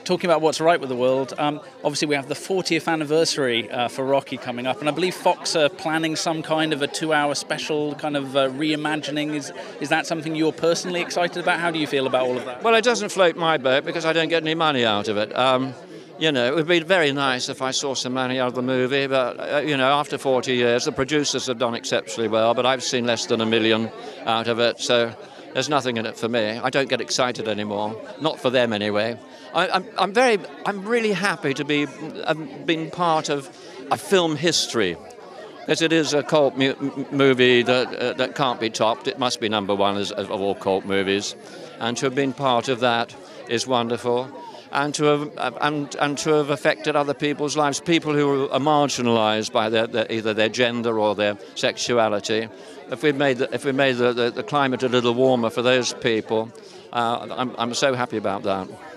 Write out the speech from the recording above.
talking about what's right with the world, obviously we have the 40th anniversary for Rocky coming up, and I believe Fox are planning some kind of a 2-hour special kind of reimagining. Is that something you're personally excited about? How do you feel about all of that? Well, it doesn't float my boat because I don't get any money out of it. It would be very nice if I saw some money out of the movie, but, after 40 years, the producers have done exceptionally well, but I've seen less than $1 million out of it, so there's nothing in it for me. I don't get excited anymore, not for them anyway. I'm really happy to be being part of a film history, as it is a cult movie that can't be topped. It must be number one of all cult movies, and to have been part of that is wonderful. And to have affected other people's lives, people who are marginalised by either their gender or their sexuality. If we made the climate a little warmer for those people, I'm so happy about that.